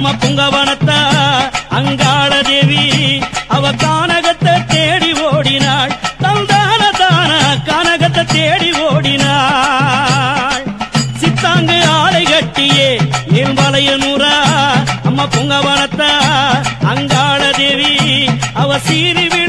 அம்மா புங்கவனத்தா அங்காள தேவி அவ கானகத்தை தேடி ஓடினாள் தந்தான தான கானகத்தை தேடி ஓடினாள் சித்தாங்கு ஆலை கட்டியே நீர்மலையனூரா அம்மா புங்கவனத்தா அங்காள தேவி அவ சீறி